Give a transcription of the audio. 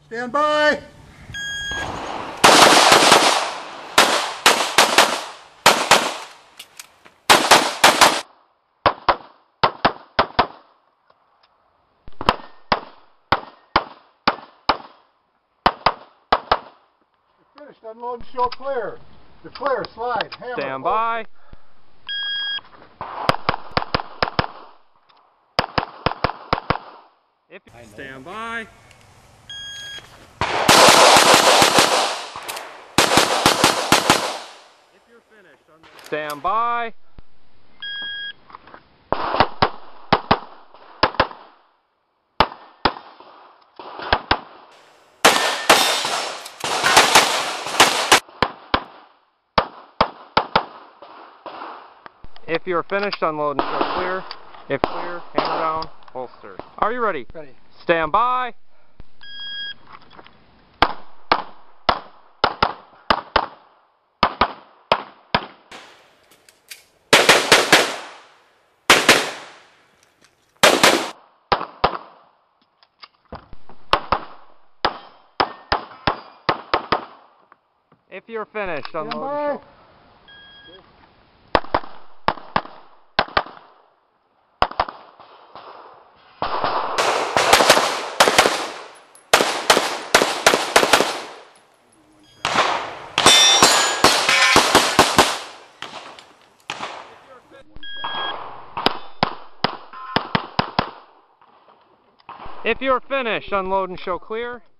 Stand by. Finished. Unload and show clear. Declare, slide, hammer. Stand by. Stand by. If you're finished, stand by. If you're finished, unload and show clear. If clear, hammer down, holster. Are you ready? Ready. Stand by. If you're finished, unload and show. If you're finished, unload and show clear.